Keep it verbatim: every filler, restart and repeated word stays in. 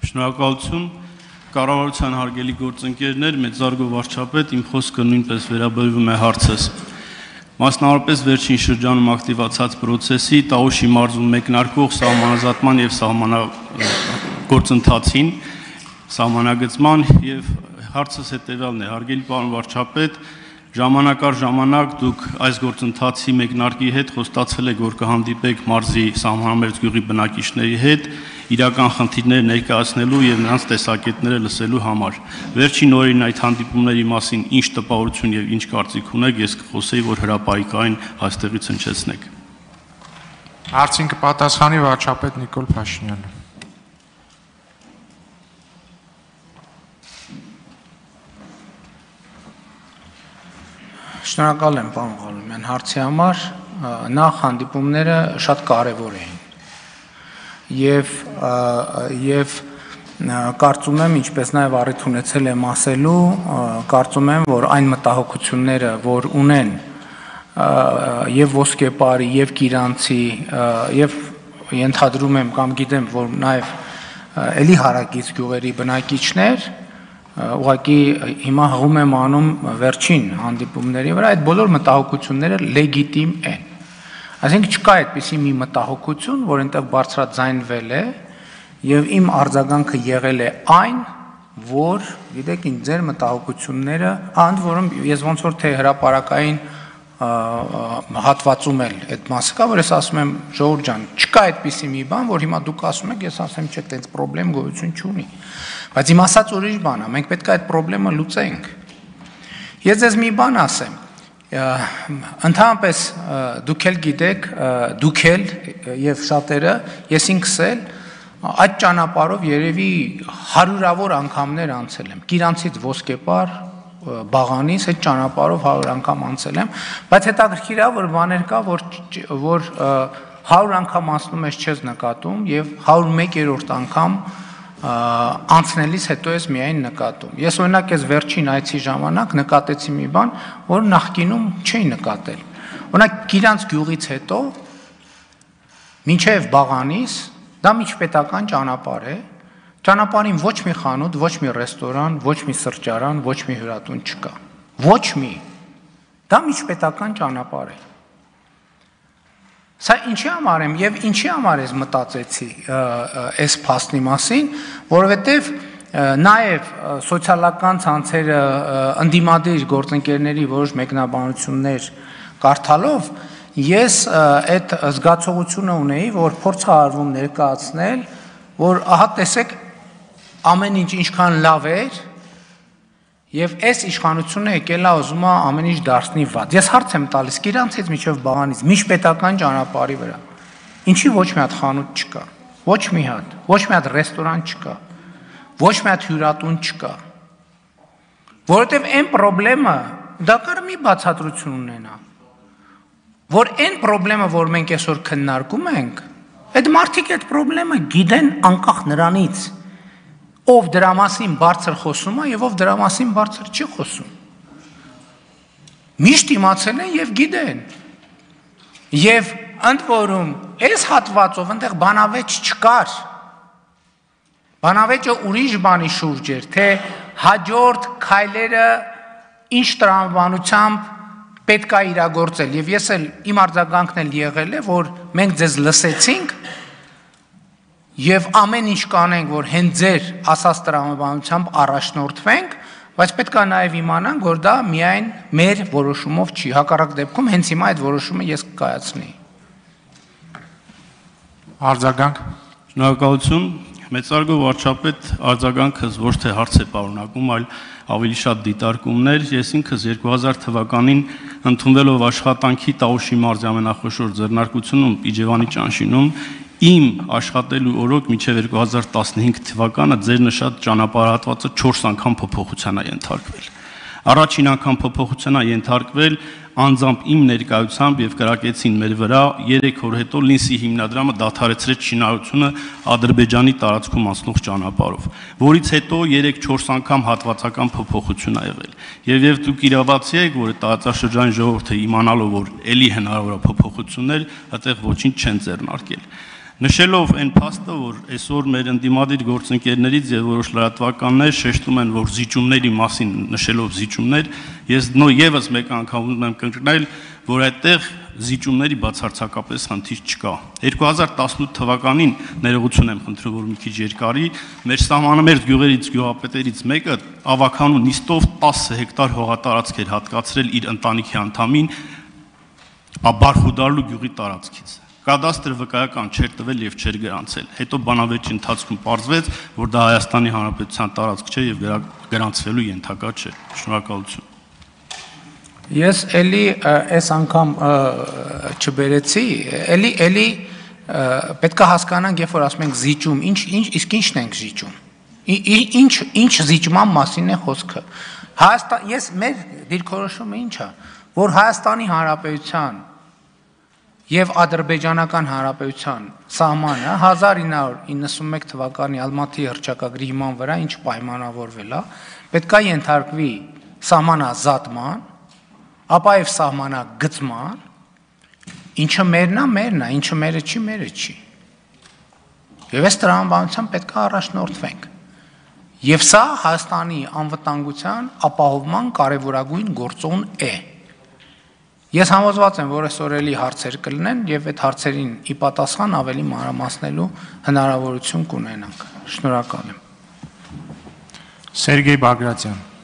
Շնորհակալություն, կառավարության հարգելի գործընկերներ, մեծարգո վարչապետ, իմ խոսքը նույնպես վերաբերվում է հարցս։ Մասնավորապես վերջին շրջանում ակտիվացած պրոցեսի Տաուշի մարզում մեկնարկող սահմանազատման եւ գործընթացին, սահմանագծման եւ հարցս հետեւյալն է, հարգելի պարոն վարչապետ, ժամանակ առ ժամանակ դուք այս գործընթացի մեկնարկի հետ խոստացել եք, որ կհանդիպեք մարզի սահմանամերձ գյուղի բնակիչների հետ, իրական խնդիրներ ներկայացնելու եւ նրանց տեսակետները լսելու համար։ Վերջին օրերին այդ հանդիպումների մասին ինչ տպավորություն եւ ինչ կարծիք ունեք, ես կխոսեի, որ հրապարակային այստեղից հնչեցնեք։ Հարցին կպատասխանի վարչապետ Նիկոլ Փաշինյանը։ Շնորհակալ եմ, պարոն Ղալումյան, հարցի համար, նախ հանդիպումները շատ կարևոր էին եւ եւ կարծում եմ, ինչպես նաեւ առիթ ունեցել եմ ասելու, կարծում եմ, որ այն մտահոգությունները, որ ունեն եւ ոսկեպարի եւ Կիրանցի եւ ենթադրում եմ կամ գիտեմ, որ նաեւ էլի հարակից գյուղերի բնակիչներ ուղղակի հիմա հղում եմ անում վերջին հանդիպումների վրա, այդ բոլոր մտահոգությունները լեգիտիմ են։ Այսինքն չկա այդպիսի մի մտահոգություն, որ այնտեղ բարձրաձայնվել է եւ իմ արձագանքը եղել է այն, որ գիտեք, ինչ ձեր մտահոգությունները, ընդ որում ես ոնց որ թե հրապարակային հատվածում էլ այդ մասը կա, որ ես ասում եմ, ժողովուրդ ջան, չկա այդպիսի մի բան, որ հիմա դուք ասում եք, ես ասեմ, չէ, տենց խնդրեմ գոյություն չունի։ Բայց իմ ասած ուրիշ բան է, մենք պետք է այդ խնդրեմը լուծենք։ Ես ձեզ մի բան ասեմ, ընդհանրապես դուք էլ գիտեք, դուք էլ եւ շատերը, ես ինքս էլ այդ ճանապարհով երևի հարյուրավոր անգամներ անցել եմ։ Կիրանցից ոսկեպար բաղանից այդ ճանապարհով հարյուր անգամ անցել եմ, բայց հետաքրքիր է, որ բաներ կա, որ որ հարյուր անգամ անցնում ես չես նկատում եւ հարյուր մեկերորդ անգամ անցնելիս հետո ես միայն նկատում։ Ես օրինակ ես վերջին այցի ժամանակ նկատեցի մի բան, որ նախկինում չէի նկատել։ Օրինակ Կիրանց գյուղից հետո մինչև Բաղանիս դա միջպետական ճանապարհ է։ Ճանապարհին ոչ մի խանութ, ոչ մի ռեստորան, ոչ մի սրճարան, ոչ մի հյուրատուն չկա։ Ոչ մի։ Դա միջպետական ճանապարհ է։ Սա ինչի համար եմ եւ ինչի համար ես մտածեցի այս փաստի մասին, որովհետեւ նաեւ սոցիալական ցանցերը ընդդիմադիր գործընկերների որոշ մեկնաբանություններ կարդալով ես այդ զգացողությունը ունեի, որ փորձ արվում ներկայացնել, որ ահա տեսեք ամեն ինչ ինչքան լավ էր եւ այս իշխանությունը եկել է ուզում է ամեն ինչ դարձնի վատ։ Ես հարց եմ տալիս Կիրանցից մինչև Բաղանից միջպետական ճանապարհի վրա։ Ինչի ոչ մի հատ խանութ չկա, ոչ մի հատ, ոչ մի հատ ռեստորան չկա, ոչ մի հատ հյուրատուն չկա։ Որովհետեւ այն խնդրեմը դա կար մի բացատրություն ունենա, որ այն խնդրեմը, որ մենք այսօր քննարկում ենք, այդ մարդիկ այդ խնդրեմը գիտեն անկախ նրանից ով դրա մասին բարձր խոսում է եւ ով դրա մասին բարձր չի խոսում։ Միշտ իմացել են եւ գիտեն։ Եվ ընդ որում այս հատվածով այնտեղ բանավեճ չկար։ Բանավեճը ուրիշ բանի շուրջ էր, թե հաջորդ քայլերը ինչ տրամաբանությամբ պետք է իրագործել։ Եվ ես էլ իմ արձագանքն էլ եղել է, որ մենք ձեզ լսեցինք եւ ամեն ինչ կանենք, որ հենց ձեր ասած տրամաբանությամբ առաջնորդվենք, բայց պետք է նաեւ իմանանք, որ դա միայն մեր որոշումով չի, հակառակ դեպքում հենց հիմա այդ որոշումը ես կկայացնեի։ Արձագանք։ Շնորհակալություն, մեծարգո վարչապետ, արձագանքս ոչ թե հարց է պարունակում, այլ ավելի շատ դիտարկումներ։ Ես ինքս երկու հազար թվականին ընդունվելով աշխատանքի Տաուշի մարզի ամենախոշոր ձեռնարկությունում Իջևանի ճանշինում իմ աշխատելու օրոք մինչև երկու հազար տասնհինգ թվականը ձեր նշած ճանապարհատվածը չորս անգամ փոփոխության է ենթարկվել։ Առաջին անգամ փոփոխության է ենթարկվել անձամբ իմ ներկայությամբ եւ կրակեցին մեր վրա երեք օր հետո Լինսի հիմնադրամը դադարեցրեց շինարարությունը Ադրբեջանի տարածքում անցնող ճանապարհով, որից հետո երեք-չորս անգամ հատվածական փոփոխություն ա եղել։ Եվ եւ դուք իրավացի եք, որ տարածաշրջանի ժողովուրդը իմանալով որ էլի հնարավոր է փոփոխություններ, այդտեղ ոչինչ չեն ձեռնարկել։ Նշելով այն փաստը, որ այսօր մեր ընդդիմադիր գործընկերներից եւ որոշ լրատվականներ շեշտում են, որ զիջումների մասին նշելով զիջումներ, ես նո եւս մեկ անգամ ուզում եմ կրկնել, որ այդտեղ զիջումների բացարձակապես խնդիր չկա։ երկու հազար տասնութ թվականին ներողություն եմ խնդրում, որ մի քիչ երկարի, մեր սահմանամերձ գյուղերից գյուղապետերից մեկը ավականու նիստով տասը հեկտար հողատարածք էր հատկացրել իր ընտանիքի անդամին Աբարխուդարլու գյուղի տարածքից։ Կադաստրը վկայական չէր տվել եւ չէր գրանցել։ Հետո բանավեճի ընթացքում պարզվեց, որ դա Հայաստանի Հանրապետության տարածք չէ եւ գրանցվելու ենթակա չէ։ Շնորհակալություն։ Ես էլի այս անգամ չբերեցի, էլի էլի պետք է հասկանանք, երբ որ ասում ենք զիջում, ինչ ինչ իսկ ինչն ենք զիջում։ Ինչ ինչ զիջման մասին է խոսքը։ Հայաստան, ես մեր դիրքորոշումը ինչ է, որ Հայաստանի Հանրապետության եւ Ադրբեջանական Հանրապետության սահմանը հազար ինը հարյուր իննսունմեկ թվականի Ալմատի հռչակագրի հիման վրա ինչ պայմանավորվել է, պետք է ենթարկվի սահմանազատման, ապա եւ սահմանագծման, ինչը մերն է, մերն է, ինչը մերը չի, մերը չի։ Եվ այս տրամաբանությամբ պետք է առաջնորդվենք։ Եվ սա Հայաստանի անվտանգության ապահովման կարևորագույն գործոն է։ Ես համոզված եմ, որ այսօր էլի հարցեր կլինեն եւ այդ հարցերին ի պատասխան ավելի մանրամասնելու հնարավորություն կունենանք։ Շնորհակալ եմ։ Սերգեյ Բագրատյան։